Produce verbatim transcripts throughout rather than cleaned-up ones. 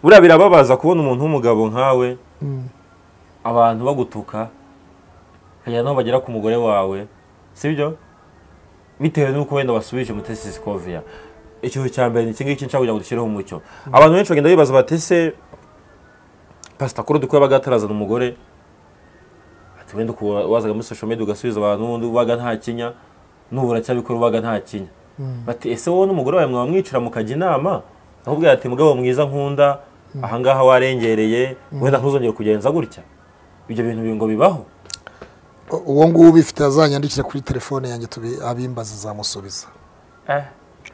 buriya birababaza kubona umuntu w'umugabo nkawe abantu bagutuka kagera naho bagera ku mugore wawe sibyo bitewe nuko wenda wasubije Mutesi Scovia. Ikintu cya mbere ni kingi kinshaka kugira ngo dushyireho umucyo. Abantu benshi bagenda bibaza batese Pastor Claude ko yabaga atarazana umugore ati wenda ko wazaga muri social media ugasubiza abantu n'undi ubaga nta kinya n'ubura cyabikora ubaga nta kinya. Bati ese wowe n'umugore wawe mwamwicira mukajya inama ahubwo ati mugabo mwiza nkunda ahangaha warengereye wenda ntuzongere kugenza gutya. Ibyo bintu bingo bibaho. Uwo nguwo bifite azanyandikira kuri telefone yanjye tubi abimbaza zamusubiza. Eh.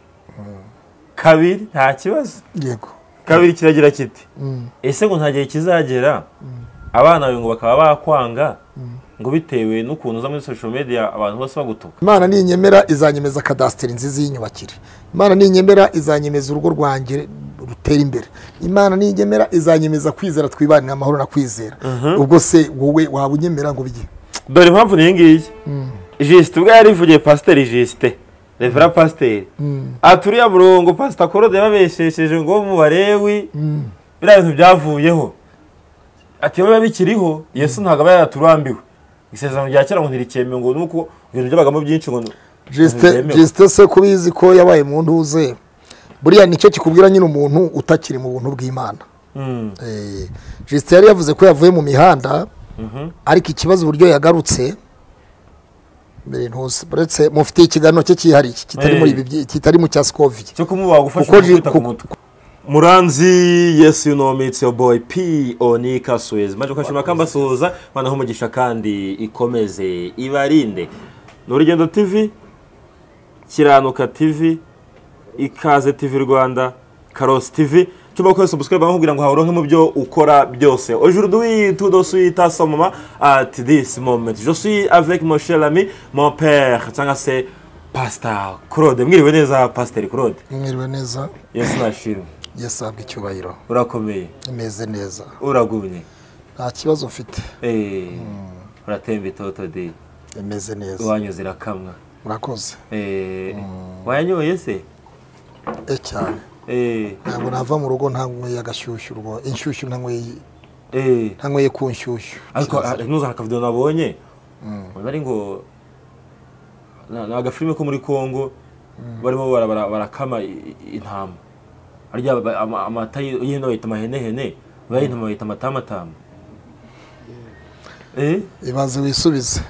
Kabiri nta kibazo. Yego. Kabiri kiragira kiti. Ese ngo nta gihe kizagera abana bawe ngo bakaba bakwanga ngo bitewe n'ukuntu za muri social media abantu bose bagutuka. Imana ninyemera izanyemeza kadasteri nziza y'inyubakire. Imana ninyemera izanyemeza urugo rwanjye rutera imbere. Imana ninyemera izanyemeza kwizera twibanira amahoro na kwizera. Ubwo se wowe waba unyemera ngo bige. Dore impamvu ni ngiyi. Juste ubwo yari ivugiye Pasteur Juste. Revera Pasteur. Aturiya murongo Pastor Claude yababeshesheje ngo mu barewi. Bira bintu byavuyeho. Ati baba bikiriho Yesu ntagaba yaraturambiwe. Isezerano rya kera ngo ntirikeme ngo nuko ibintu byabagamo byinshi ngo Juste Juste se kubizi ko yabaye mu ntuze. Buriya nicyo kikubwira nyine umuntu utakiri mu buntu bw'Imana. Eh Juste yari yavuze ko yavuye mu mihanda. Ariko ikibazo uburyo yagarutse mbere ntose buretse mufite ikiganiro cye cyihari kitari muri ibi kitari mu cya Scovia cyo kumuba gufasha kwita ku mutwe. Muranzi, yes you know me, it's your boy P Onika Suez. Maje kwashima kamba soza bana humugisha kandi ikomeze ibarinde. N'urugendo T V, Kiranuka T V, Ikaze T V Rwanda, Karos T V. Tuba ko subscribe bamubwira ngo hawuronke mu byo ukora byose. Aujourd'hui tout de suite à ce moment at this moment je suis avec mon cher ami mon père cyangwa se Pastor Claude. Mwiriwe neza Pastor Claude. Mwiriwe neza. Yes nashiro. Yes abwe cyubahiro. Urakomeye. Imeze neza. Uragumye. Nta kibazo mfite. Eh. Uratembe toto de. Imeze neza. Wanyuzira kamwa. Urakoze. Eh. Wayanyoye se? Eh cyane. Eh. Ntabwo nava mu rugo ntanyweye agashyushyu rwo. Inshyushyu ntanyweye. Eh. Ntanyweye ku nshyushyu. Ariko nuza akavido nabonye. Bari ngo na agafilme ko muri Kongo barimo barakama intama. Arya amata yino yita mahene hene bayintama yita matama tama. Eh? Ibaze wisubize.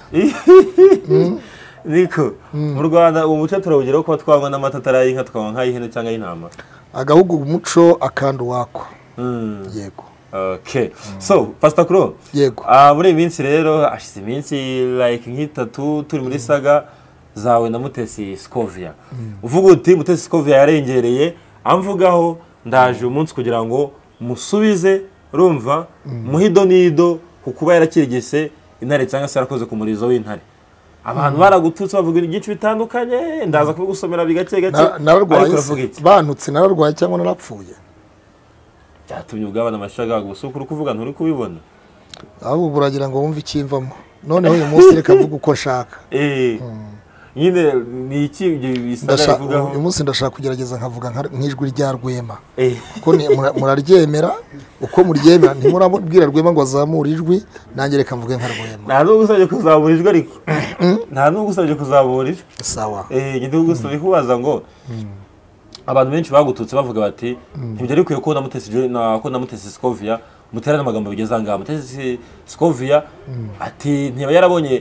Niko mu Rwanda uwo muco turawugeraho ko twangwa n'amata tarayinka twangwa nka ihene cyangwa y'intama. Agahugu umuco akandu wako. Yego. Okay. So, Pastor Claude. Yego. Ah muri iminsi rero ashize iminsi like nk'itatu turi muri saga zawe na Mutesi Scovia. Uvuga uti Mutesi Scovia yarengereye amvugaho ndaje umunsi kugira ngo musubize rumva muhido nido kukuba yarakirigise intare cyangwa se yarakoze ku murizo w'intare. Abantu baragututse bavuga igice bitandukanye ndaza kubigusomera bigake gake. Nararwaye bantutse nararwaye cyangwa narapfuye. Byatumye ugabana amashaga gusukura kuvuga nturi kubibona. Abo buragira ngo wumve ikimvamo. Noneho uyu munsi reka vuga uko shaka. Eh. Nyine ni iki bisaga bivuga uyu munsi ndashaka kugerageza nkavuga nk'ijwi rya Rwema. Eh. Kuko muraryemera uko muryemera ntimurabwira Rwema ngo azamura ijwi nanjye reka mvuge nka Rwema. Nta nubwo usabye kuzamura ijwi ariko. Nta nubwo usabye kuzamura ijwi. Sawa. Eh, ngende gusubira kubaza ngo abantu benshi bagututse bavuga bati ntibyo ari kuye ko na Mutesi na ko na Mutesi Scovia muterana amagambo bigeza ngaha. Mutesi Scovia ati ntiba yarabonye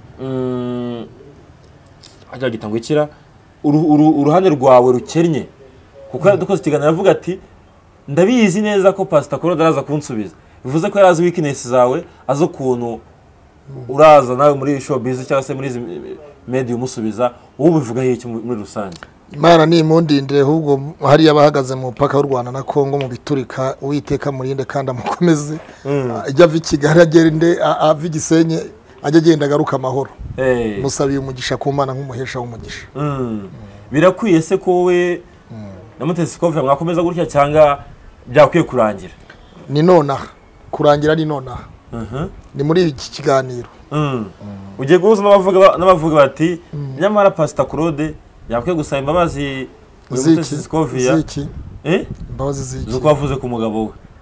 ajya gitango ikira uruhande rwawe rukennye kuko yadukoze ikiganiro avuga ati ndabizi neza ko Pastor Claude araza kunsubiza. Bivuze ko yarazi weakness zawe azo kuntu uraza nawe muri showbiz cyangwa se muri media umusubiza wowe bivuga iki muri rusange. Imana ni imundindire ahubwo hari yabahagaze mu paka w'u Rwanda na Kongo mu biturika Uwiteka murinde kandi amukomeze. Ajya vi Kigali agende ava Gisenye ajya agenda garuka amahoro. Eh. Musabiye umugisha ku Mana nk'umuhesha w'umugisha. Birakwiye se ko we na Mutesi Scovia mwakomeza gutya cyangwa byakwiye kurangira? Ni nona kurangira ni nona. Mhm. Ni muri iki kiganiro. Mhm. Ugiye guhuza n'abavuga n'abavuga bati nyamara Pastor Claude yakwiye gusaba imbabazi Mutesi Scovia. Ziki. Eh? Imbabazi ziki. Zuko wavuze ku mugabo we.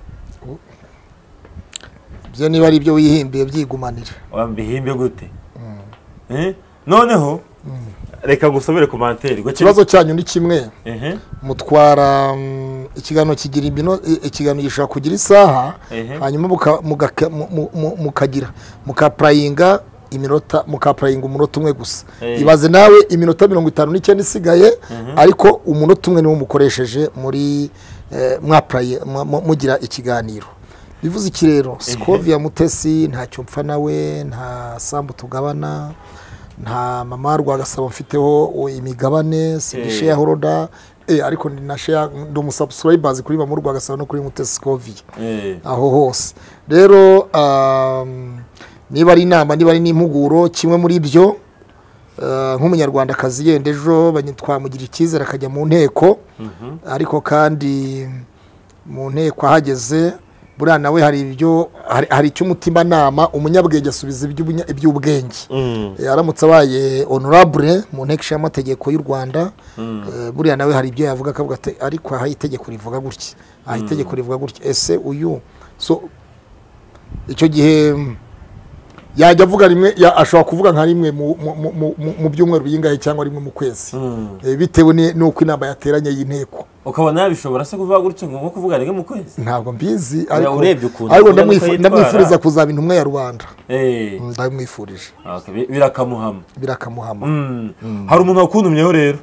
byo niba ari byo wihimbiye byigumanira wambihimbe gute eh noneho reka gusubire commentaire ikibazo cyanyu ni kimwe mutwara ikiganiro kigira ibino ikiganiro gishaka kugira isaha hanyuma mukagira mukaprayinga iminota mukaprayinga umunota umwe gusa ibaze nawe iminota mirongo itanu n'icyenda isigaye ariko umunota umwe niwo mukoresheje muri mwapraye mugira ikiganiro bivuze iki rero Scovia Mutesi ntacyo mpfa nawe nta sambu tugabana nta mama Rwagasabo mfiteho imigabane sinishe ya horoda eh ariko ndi na share ndo musubscribers kuri ba mu Rwagasabo no kuri Mutesi Scovia aho hose rero um, niba ari inama niba ari n'impuguro kimwe muri byo nk'umunyarwanda kazi yende ejo banyitwamugira ikizera akajya mu nteko ariko kandi mu nteko ahageze buriya nawe hari ibyo hari icyo umutima nama umunyabwenge asubiza iby'ubwenge aramutse abaye honorable mu nteko y'amategeko y'u Rwanda buriya nawe hari ibyo yavuga akavuga ati ariko aha itegeko rivuga gutya aha itegeko rivuga gutya ese uyu so icyo gihe yajya avuga rimwe ashobora kuvuga nka rimwe mu byumweru bingahe cyangwa rimwe mu kwezi bitewe n'uko inama yateranye y'inteko ukabona yabishobora se kuvuga gutyo ngo kuvuga rimwe mu kwezi ntabwo mbizi ariko ndamwifuriza kuzaba intumwa ya rubanda ndamwifurije birakamuhama birakamuhama hari umuntu wakuntumyeho rero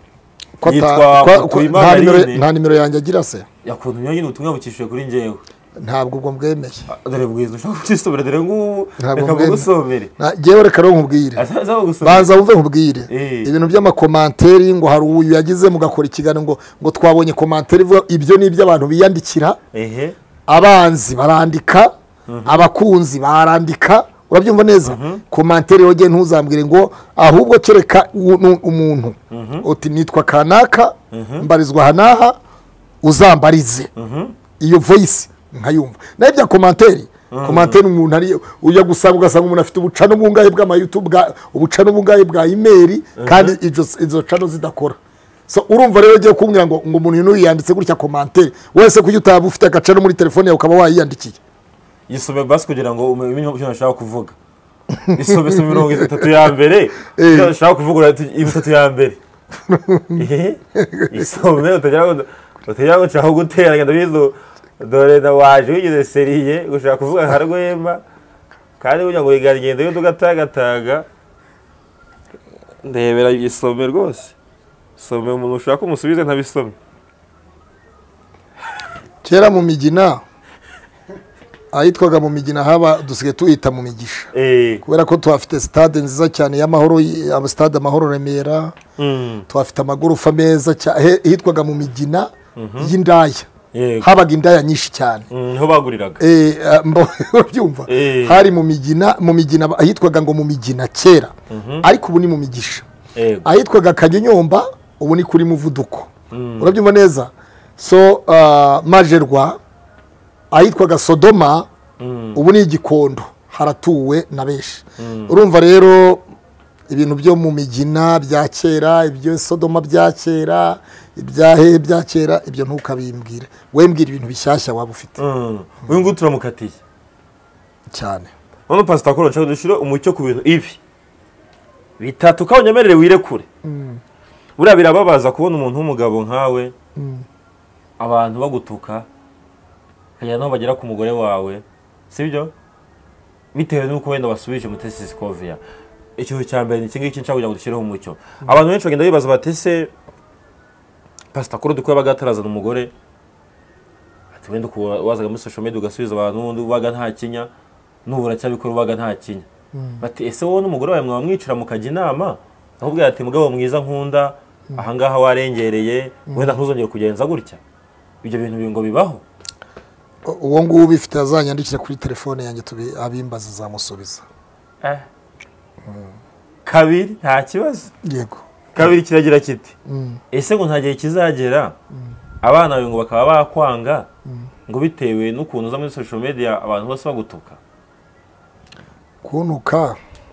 nta nimero yanjye agira se yakuntumyeho nyine ubutumwa bukishije kuri njyewe ntabwo ubwo mbwemeye dore bwiza ushaka kugisomera dore ngo reka bugusomere ngewe reka ro nkubwire banza wumve nkubwire ibintu by'amakomanteri ngo hari uyu yagize mugakora ikiganiro ngo ngo twabonye komanteri ivuga ibyo ni iby'abantu biyandikira ehe abanzi barandika abakunzi barandika urabyumva neza komanteri yoge ntuzambwire ngo ahubwo kereka umuntu uti nitwa kanaka mbarizwa hanaha uzambarize iyo voice nkayumva nabya komanteri komanteri umuntu ari uya gusanga ugasanga umuntu afite ubucano bungahe bwa YouTube bwa ubucano bungahe bwa email kandi izo izo cano zidakora so urumva rero giye kumbwira ngo ngo umuntu no yanditse gutya komanteri wese kuyo utaba ufite agacano muri telefone yawe ukaba wayiyandikiye yisome basi kugira ngo umenye icyo nashaka kuvuga isome se mirongo itatu ya mbere nashaka kuvuga ati itatu ya mbere eh isome utagira ngo utagira ngo chaho guteranya ndabizo dore na waje wigize seriye ushaka kuvuga harwema kandi unya ngo igagende yo tugatagataga ndebera isome rwose some umuntu ushaka umusubize ntabisome kera mu migina ayitwaga mu migina haba dusige tuyita mu migisha eh kubera ko twafite stade nziza cyane y'amahoro aba stade amahoro Remera mm. twafite amagorofa meza hitwaga mu migina y'indaya habaga indaya nyinshi cyane niho baguriraga eh byumva hari mu migina mu migina ahitwaga ngo mu migina kera ariko ubu ni mu migisha ahitwaga Kanyonyomba ubu ni kuri Muvuduko urabyumva neza so Majerwa ahitwaga Sodoma ubu ni Gikondo haratuwe na benshi urumva rero ibintu byo mu migina bya kera ibyo Sodoma bya kera ibyahe bya kera ibyo ntukabimbwire wembwira ibintu bishyashya waba ufite uyu ngo turamukatiye cyane none pastor Koro nshaka dushire umucyo ku bintu ibi bitatu kabonyemerere wirekure buriya birababaza kubona umuntu w'umugabo nkawe abantu bagutuka kaya no bagera ku mugore wawe sibyo bitewe nuko wenda basubije Mutesi Scovia icyo cya mbere ni kingi kinca kugira ngo dushireho umucyo abantu benshi bagenda bibaza batese pastor Koro duko bagatarazana umugore ati wenda ko wazaga muri social media ugasubiza abantu n'undi waga nta kinya nubura cyabikora waga nta kinya bati ese wowe n'umugore wawe mwamwicira mukajya inama ahubwo ati mugabo mwiza nkunda ahangaha warengereye wenda ntuzongere kugenza gutya ibyo bintu bingo bibaho uwo nguwo bifite azanyandikira kuri telefone yanjye tubi abimbaza zamusubiza eh kabiri nta kibazo yego kabiri kiragira kiti ese ngo ntagiye kizagera abana bawe ngo bakaba bakwanga ngo bitewe n'ukuntu uza muri social media abantu bose bagutuka kunuka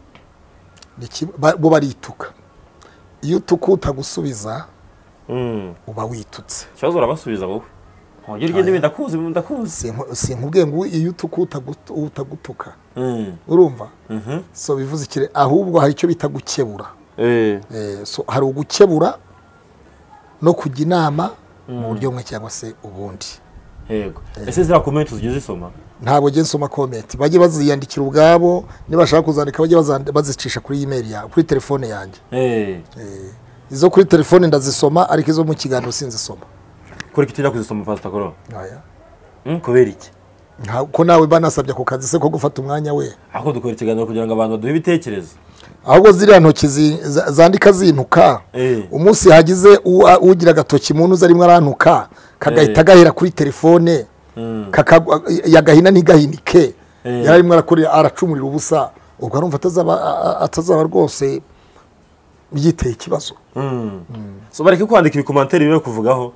bo barituka iyo tukuta gusubiza uba witutse cyazo urabasubiza wowe Ongera ugende bindakuzi bindakuzi. Sinkubwiye ngo iyo utuka utagutuka. Urumva? So bivuze ikire ahubwo hari icyo bita gukebura. Eh. So hari ugukebura no kujya inama mu buryo bumwe cyangwa se ubundi. Yego. Ese zira comment ugize isoma? Ntabwo nge nsoma comment. Bajye baziyandikira ubwabo nibashaka kuzandika bajye bazicisha kuri email yawe kuri telefone yanjye. Eh. Eh. Izo kuri telefone ndazisoma ariko izo mu kiganiro sinzisoma. Kuri kitira kuzisoma Pastor Koro? Aya. Mm kubera iki? Ko nawe banasabye ku kazi se ko gufata umwanya we. Aho dukora ikiganiro kugira ngo abantu baduhe ibitekerezo. Ahubwo ziriya ntoki zandika zintuka. Umunsi hagize ugira gatoki muntu uzarimo arantuka kagahita gahera kuri telefone yagahina ntigahinike yararimo arakorera aracumurira ubusa ubwo arumva atazaba atazaba rwose byiteye ikibazo. So bareke kwandika ibikomantere byo kuvugaho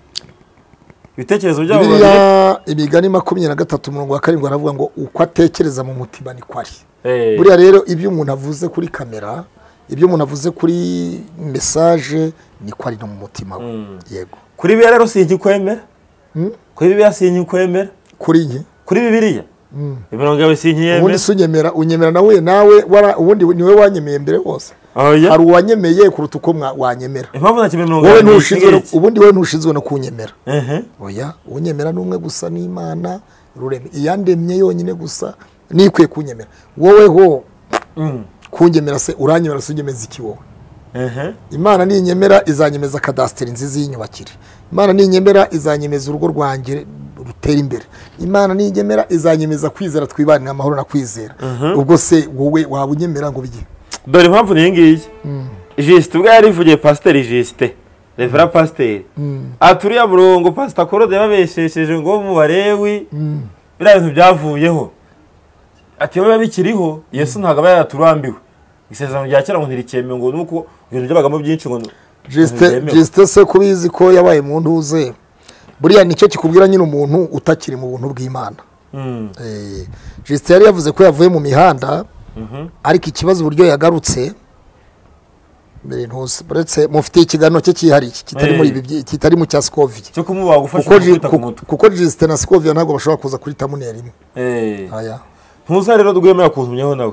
ibitekerezo byabo bari imigani makumyabiri na gatatu umurongo wa karindwi aravuga ngo uko atekereza mu mutima ni kwari. Buriya rero ibyo umuntu avuze kuri kamera ibyo umuntu avuze kuri message ni kwari no mu mutima we. Yego kuri biya rero sinkikwemera kuri biya sinkikwemera kuri nke kuri bibiliya imirongo yawe sinkiyemera ubundi sunyemera unyemera nawe nawe ubundi niwe wanyemeye mbere hose hari uwanyemeye kuruta uko wanyemera impamvu nakimwe imirongo yawe ntushizwe ubundi we ntushizwe no kunyemera. Oya unyemera numwe gusa n'Imana rureme iyandemye yonyine gusa nikwiye kunyemera wowe ho kunyemera se uranyemera sunyemeza iki wowe. Imana ninyemera izanyemeza kadasteri nziza y'inyubakire. Imana ninyemera izanyemeza urugo rwanjye rutera imbere. Imana ninyemera izanyemeza kwizera twibanira amahoro na kwizera. Ubwo se wowe waba unyemera ngo bige dore impamvu ni ngiyi. Juste ubwo yarivugiye Pasteur Juste Revera Pasteur aturiya murongo Pastor Koro yababeshesheje ngo mu barewi bira bintu byavuyeho ati baba bikiriho Yesu ntago aba yaturambiwe isezerano rya kera ngo ntirikeme ngo nuko ibintu byabagamo byinshi ngo Juste Juste se kubizi ko yabaye mu ntuze buriya nicyo kikubwira nyine umuntu utakiri mu buntu bw'Imana. Eh Juste yari yavuze ko yavuye mu mihanda ariko ikibazo uburyo yagarutse mbere ntose buretse mufite ikiganiro cye cyihari kitari muri ibi kitari mu cya Scovia cyo kumuba gufasha kwita ku mutwe kuko Juste na Scovia ntago bashobora kuza kuri tamuneri imwe. Eh aya ntuza rero dugwemera kuzumyeho nawe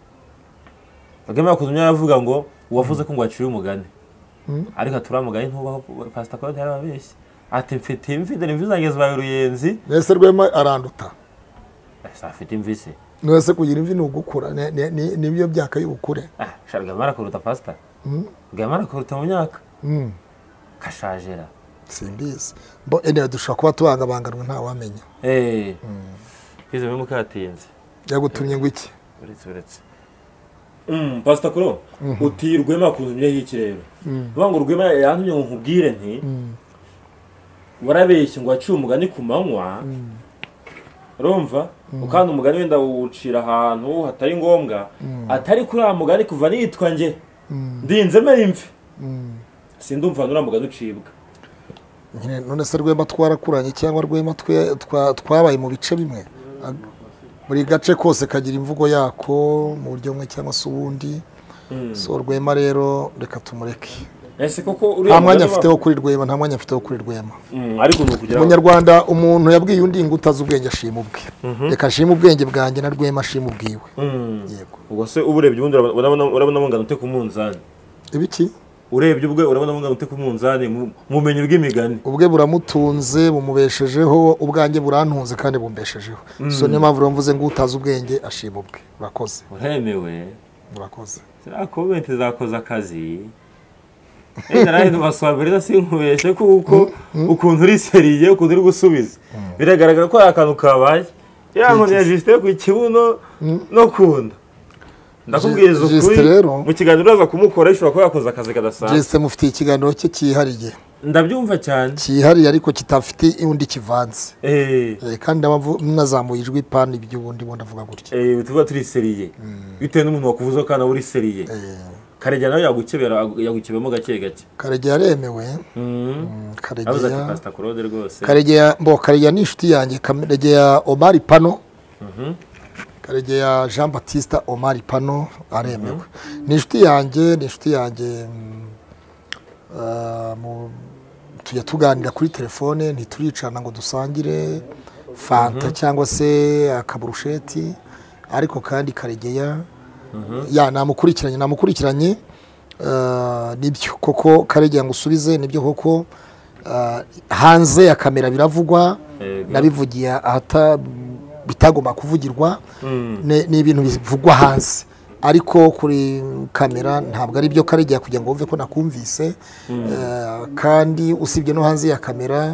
agemera kuzumya yavuga ngo uwavuze ko ngo acire umugani ariko aturamugani ntubaho Pastor Koro yarababeshye ati mfite imvi dore imvi zageze baye ruyenzi nese rwema aranduta afite imvi se nese kugira imvi n'ugukura nibyo byaka y'ubukure. Ah sharga mara kuruta Pastor gamara kuruta mu myaka kashajera simbizi bo ene dushaka kuba tubangabanganwe nta wamenya. Eh kize mu katinze yagutumye ngo iki uretse uretse Mm, Pastor Koro, uti rwema kuzumye y'iki rero. Vuga ngo rwema yantumye ngo nkubwire nti warabeshye ngo aciye umugani ku manywa. Urumva? Ukanda umugani wenda ucira ahantu hatari ngombwa, atari kuri a mugani kuva nitwa nge. Ndinze mera imvi. Sindumva nura mugani ucibwa. Nyine none se rwema twarakuranye cyangwa rwema twabaye mu bice bimwe. Muri gace kose kagira imvugo yako mu buryo bumwe cyangwa se ubundi. So rwema rero reka tumureke. Ese koko uri amwanya afite wo kuri rwema nta mwanya afite wo kuri rwema. Ariko nukugira Umunyarwanda umuntu yabwiye undi ngo utazi ubwenge ashima ubwe. Reka ashima ubwenge bwanjye na rwema ashima ubwiwe. Yego. Ubwo se uburebye ubundi urabona urabona mungana ute ku munzani. Ibiki? Urebye ubwe urabona mungana ute ku munzani mumenye bw'imigani. Ubwe buramutunze bumubeshejeho ubwanjye burantunze kandi bumbeshejeho. So niyo mpamvu mvuze ngo utazi ubwenge ashima ubwe. Urakoze. Uremewe. Urakoze. Sira comment zakoze akazi. Enda nayo baswabirira sinkubeshe kuko ukuntu uri seriye ukuntu uri gusubiza. Biragaragara ko akantu kabaye. Yango ni Juste ku kibuno no kunda. Ndakubwiza ukuri mu kiganiro aza kumukora ishobora ko yakoze akazi kadasanzwe. Juste mufite ikiganiro cye cyihariye. Ndabyumva cyane. Cyihariye ariko kitafite undi kivanze. Eh kandi abavu nazamuye ijwi pan iby'ubundi bo ndavuga gutya. Eh tuvuga turi seriye. Bitewe n'umuntu wakuvuza kana uri seriye. Eh Karegeya nayo yagukebera yagukebemo gake gake. Karegeya yaremewe. Karegeya abuza Pastor Koro rwose. Karegeya mbo Karegeya ni inshuti yanjye Karegeya Omar Pano. Mhm. Karegeya Jean Baptiste Omar Pano aremewe. Ni inshuti yanjye ni inshuti yanjye mu tujya tuganira kuri telefone ntituricana ngo dusangire fanta cyangwa se akaburusheti ariko kandi Karegeya ya namukurikiranye namukurikiranye nibyo koko Karegeya ngo usubize nibyo koko hanze ya kamera biravugwa nabivugiye ahata bitagomba kuvugirwa ni ibintu bivugwa hanze ariko kuri kamera ntabwo ari byo Karegeya kugira ngo wumve ko nakumvise kandi usibye no hanze ya kamera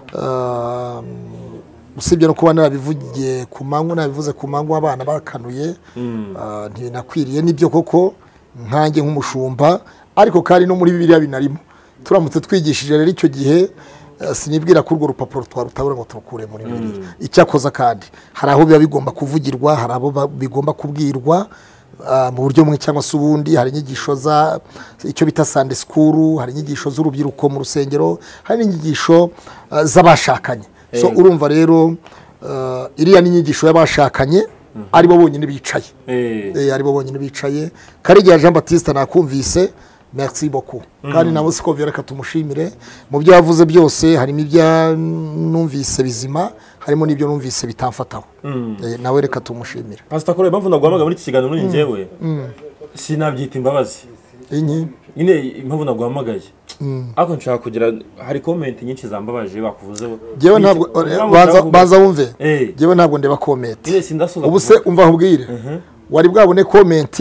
usibye no kuba narabivugiye ku manywa nabivuze ku manywa abana bakanuye ntinakwiriye nibyo koko nkange nk'umushumba ariko kandi no muri Bibiliya binarimo turamutse twigishije rero icyo gihe sinibwira ko urwo rupapuro twarutabura ngo turukure muri Bibiliya icyakoza kandi hari aho biba bigomba kuvugirwa hari abo bigomba kubwirwa mu buryo bumwe cyangwa se ubundi hari inyigisho za icyo bita Sunday school hari inyigisho z'urubyiruko mu rusengero hari inyigisho z'abashakanye so urumva rero iriya ni inyigisho y'abashakanye ari bo bonyine bicaye eh ari bo bonyine bicaye Karegeya Jean Baptiste nakumvise merci beaucoup kandi nabo siko vyereka tumushimire mu byo yavuze byose harimo ibya numvise bizima harimo nibyo numvise bitamfataho nawe reka tumushimire Pastor Kore bamvu nagwamaga muri kiganiro nuri njewe sinabyita imbabazi inyi nyine impamvu nagwamagaye ako nshaka kugira hari comment nyinshi zambabaje bakuvuze jewe ntabwo baza baza wumve jewe ntabwo ndeba comment ubu se umva nkubwire wari bwabone comment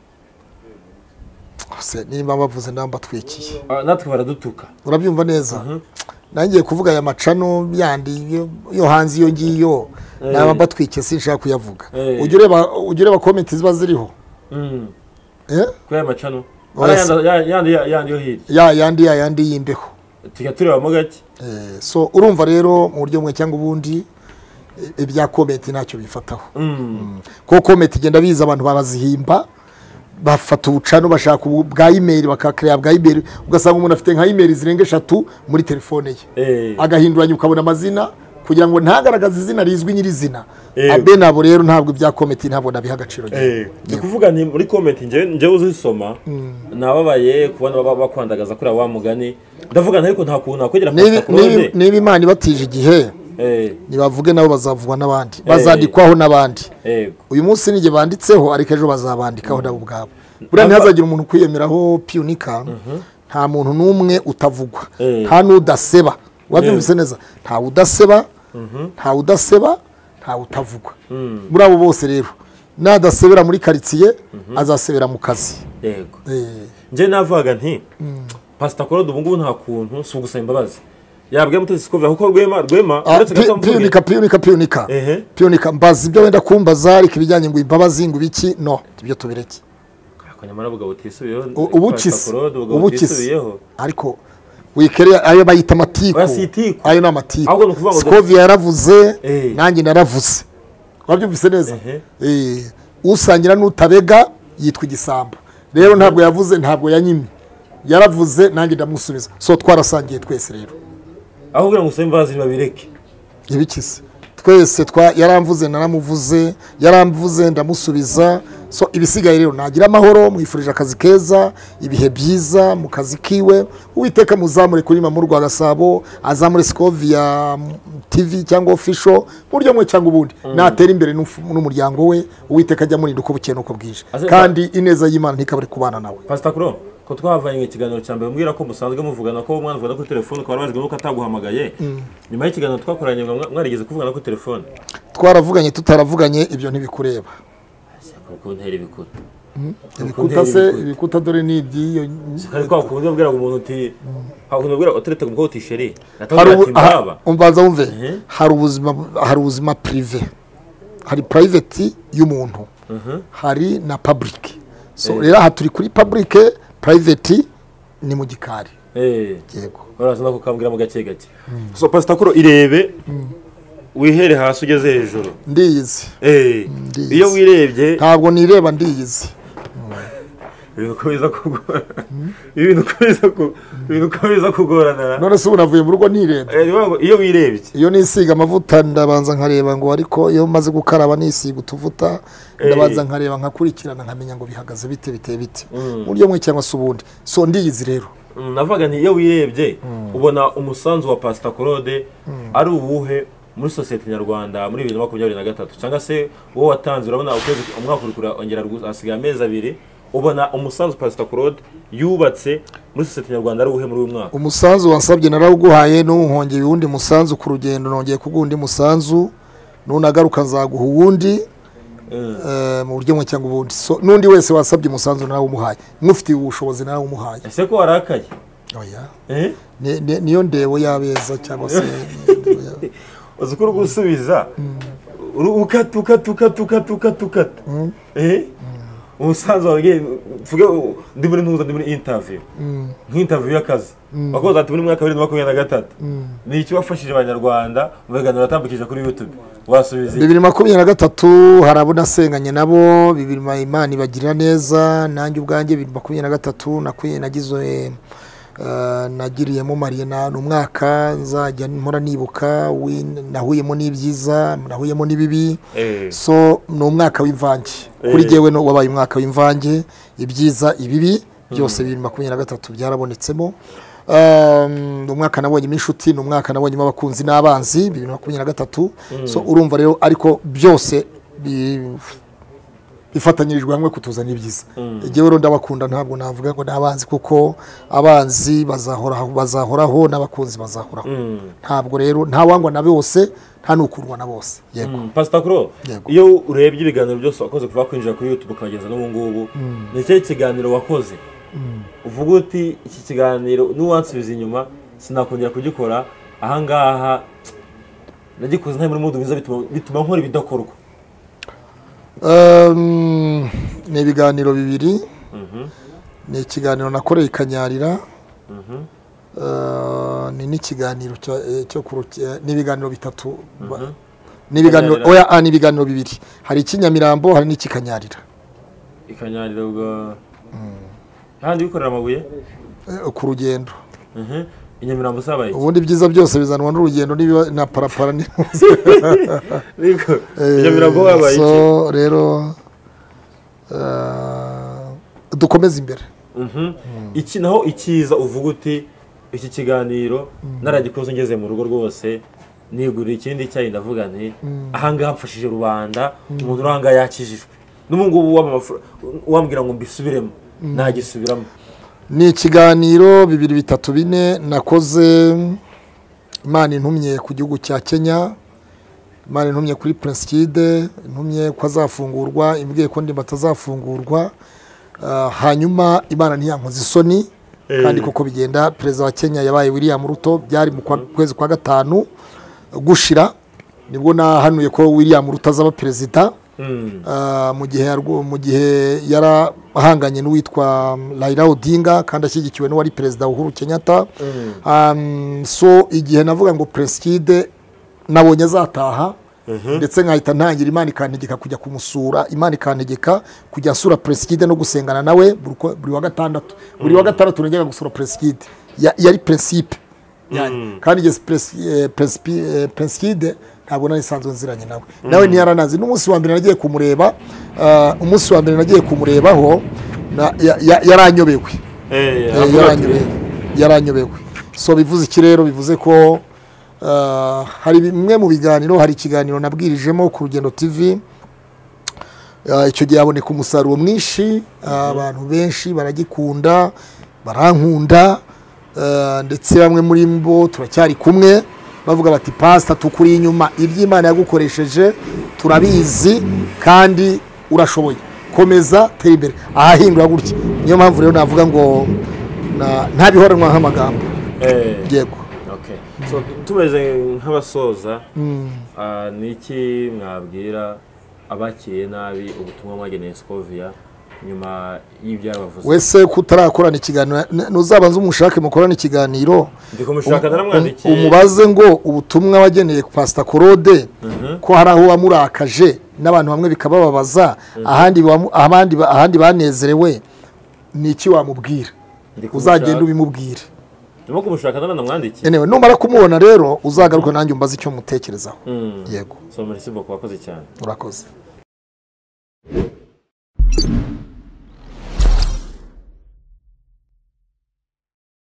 se nimba bavuze ndamba twikiye natwe baradutuka urabyumva neza nangiye kuvuga aya macano yandi yo hanzi yo ngiyo naba batwike sinshaka kuyavuga ujye ureba ujye ureba comment ziba ziriho eh kwa aya macano yandi yandi yo hirya ya yandi ya yandi yimbeho tujya tureba mo gake eh so urumva rero mu buryo bumwe cyangwa ubundi ibya comment ntacyo bifataho ko comment igenda biza abantu babazihimba bafata ubucano bashaka bwa email bakakreya bwa email ugasanga umuntu afite nka email zirenga eshatu muri telefone ye agahinduranya ukabona amazina kugira ngo ntagaragaze izina rizwi nyirizina abe nabo rero ntabwo bya comment ntabwo nabiha agaciro cyo kuvuga ni muri comment nje nje uzisoma nababaye kubona bakwandagaza kuri wa mugani ndavuga ariko nta kuntu akwegera Pastor Claude niba Imana ibatije igihe nibavuge nabo bazavugwa n'abandi bazandikwaho n'abandi uyu munsi nige banditseho ariko ejo bazabandikaho nabo ubwabo buriya ntihazagira umuntu kwiyemeraho pionika nta muntu numwe utavugwa nta n'udaseba wabyumvise neza nta udaseba nta udaseba nta utavugwa muri abo bose rero nadasebera muri quartier azasebera mu kazi yego nje navuga nti Pastor Claude ubu ngubu nta kuntu si ugusaba imbabazi yabwiye mutesi sikovya kuko rwema rwema uretse gatamvuge pionika pionika pionika pionika mbazi ibyo wenda kumbaza ariko ibijyanye ngo imbabazi ngo biki no ibyo tubireke akanyamara buga butisubiyeho ubukisi ubukisi ariko wikere ayo bayita amatiku ayo n'amatiku sikovya yaravuze nanjye naravuze wabyumvise neza eh usangira n'utabega yitwa igisamba rero ntabwo yavuze ntabwo yanyimye yaravuze nanjye ndamusubiza so twarasangiye twese rero aho kugira ngo sembazi babireke ibikise twese twa yaramvuze naramuvuze yaramvuze ndamusubiza so ibisigaye rero nagira amahoro mwifurije akazi keza ibihe byiza mu kazi kiwe uwiteka muzamure kuri Mama Rwa Gasabo azamure Scovia T V cyangwa official buryo mwe cyangwa ubundi natera imbere n'umuryango we uwiteka ajya muri nduko bukene uko bwije kandi ineza y'Imana ntikabare kubana nawe Pastor Claude ko twavanye ikiganiro cyambere mbwira ko musanzwe muvugana ko umwana uvugana kuri telefone ko barabajwe nuko ataguhamagaye nyuma y'ikiganiro twakoranye mwarigeze kuvugana kuri telefone twaravuganye tutaravuganye ibyo ntibikureba ko ntera ibikuta ibikuta se ibikuta dore ni ibyiyo ariko kuvuga mbwira umuntu uti hakuno mbwira uterete mu koti sheri umbaza wumve hari ubuzima hari ubuzima privé hari private y'umuntu hari na public so rero aha turi kuri public private ni mu gikari eh yego uraza kukambwira mu gake gake so Pastor Claude irebe wihere hasi ugeze hejuru ndiyizi eh iyo wirebye ntabwo nireba ndiyizi ibintu ukomeza kugora ibintu ukomeza ku ibintu ukomeza kugorana none se unavuye mu rugo ntirebye iyo wirebye iyo nisiga amavuta ndabanza nkareba ngo ariko iyo maze gukaraba nisiga utuvuta ndabanza nkareba nkakurikirana nkamenya ngo bihagaze bite biteye bite buryo mwe cyangwa se ubundi so ndiyizi rero navuga nti iyo wirebye ubona umusanzu wa Pastor Claude ari uwuhe muri societe nyarwanda muri bibiri na makumyabiri na gatatu cyangwa se wowe watanze urabona ukwezi umwaka urikura ongera asigaye amezi abiri ubona umusanzu Pastor Claude yubatse muri societe nyarwanda ari uwuhe muri uyu mwaka umusanzu wansabye narawuguhaye n'uhongeye uwundi musanzu ku rugendo nongeye kugundi musanzu nunagaruka nzaguha uwundi mu buryo mwe cyangwa ubundi so nundi wese wasabye umusanzu nawe umuhaye mufite ubushobozi nawe umuhaye ese ko warakaye oya eh niyo ndebo yabeza cyangwa se uzukuru gusubiza ukata ukata ukata ukata ukata eh umusanzu wagiye tuvuge ndi muri ntuza ndi muri interview nk'interview y'akazi bakoze ati muri mwaka wa bibiri na makumyabiri na gatatu ni iki wafashije abanyarwanda mu biganiro batambukije kuri YouTube wasubiza bibiri na makumyabiri na gatatu harabona senganye nabo bibiri Imana ibagirira neza nanjye ubwanjye bibiri na makumyabiri na gatatu nakwiye nagize nagiriyemo Mariana umwaka nzajya mpora nibuka nahuyemo n'ibyiza nahuyemo n'ibibi so ni umwaka w'imvange kuri jewe no wabaye umwaka w'imvange ibyiza ibibi byose bibiri na makumyabiri na gatatu byarabonetsemo umwaka nabonye inshuti ni umwaka nabonye abakunzi n'abanzi bibiri na makumyabiri na gatatu so urumva rero ariko byose bifatanyirijwe hamwe kutuzana ibyiza igihe rero ndabakunda ntabwo navuga ngo nabanzi kuko abanzi bazahoraho bazahoraho n'abakunzi bazahoraho ntabwo rero nta wangwa na bose nta nukurwa na bose yego Pastor Claude iyo urebye ibiganiro byose wakoze kuva kwinjira kuri YouTube ukageza no mu ngubu ni cyo kiganiro wakoze uvuga uti iki kiganiro nuwansubiza inyuma sinakongera kugikora aha ngaha nagikoze nta muri mudu biza bituma bituma nkora ibidakorwa ni ibiganiro bibiri ni ikiganiro nakoreye ikanyarira ni n'ikiganiro cyo kurukiya ni ibiganiro bitatu ni ibiganiro oya ni ibiganiro bibiri hari ikinyamirambo hari n'ikikanyarira ikanyarira ubwo handi bikorera amabuye ku rugendo inyamirambo sabaye ubundi byiza byose bizanwa n'urugendo na parapara ni niko inyamirambo wabaye so rero dukomeza imbere iki naho ikiza uvuga uti iki kiganiro naragikoze ngeze mu rugo rwose nigurira ikindi cyayi ndavuga nti aha ngaha mfashije rubanda umuntu uranga yakijijwe n'umungubu wambwira ngo mbisubiremo nagisubiramo ni ikiganiro bibiri bitatu bine nakoze Imana intumye ku gihugu cya Kenya Imana intumye kuri Prince Kid intumye ko azafungurwa imbwiye ko ndi batazafungurwa hanyuma Imana ntiyankoze isoni kandi koko bigenda perezida wa Kenya yabaye William Ruto byari mu kwezi kwa gatanu gushira nibwo nahanuye ko William Ruto azaba perezida mu gihe mu gihe yarahanganye n'uwitwa Raila Odinga kandi ashyigikiwe n'uwari perezida Uhuru Kenyatta so igihe navuga ngo Prince Kid nabonye azataha ndetse nkahita ntangira Imana ikantegeka kujya kumusura Imana ikantegeka kujya asura Prince Kid no gusengana nawe buri wa gatandatu buri wa gatandatu njyaga gusura Prince Kid yari principe kandi igihe Prince Kid ntabwo nari sanzwe nziranye nawe nawe ntiyaranazi n'umunsi wa mbere nagiye kumureba umunsi wa mbere nagiye kumurebaho yaranyobewe yaranyobewe so bivuze iki rero bivuze ko hari bimwe mu biganiro hari ikiganiro nabwirijemo ku Rugendo T V icyo gihe haboneka umusaruro mwinshi abantu benshi baragikunda barankunda ndetse bamwe muri bo turacyari kumwe bavuga bati Pastor tukuri inyuma iby'Imana yagukoresheje turabizi kandi urashoboye komeza tera imbere ahahindura gutya niyo mpamvu rero navuga ngo ntabihoranwa nk'amagambo yego so tumeze nk'abasoza niki mwabwira abakiriye nabi ubutumwa mwageneye Scovia nyuma y'ibyabavuze wese kutarakorana ikiganiro nuzabanza umushake mukorana ikiganiro ndikumushaka naramwandikiye umubaze ngo ubutumwa wageneye Pastor Claude ko hari aho wamurakaje n'abantu bamwe bikabababaza ahandi abandi ahandi banezerewe ni iki wamubwira uzagenda ubimubwire ndimo kumushaka none namwandiki enewe numara kumubona rero uzagaruka nanjye umbaze icyo mutekerezaho yego so merci beaucoup wakoze cyane urakoze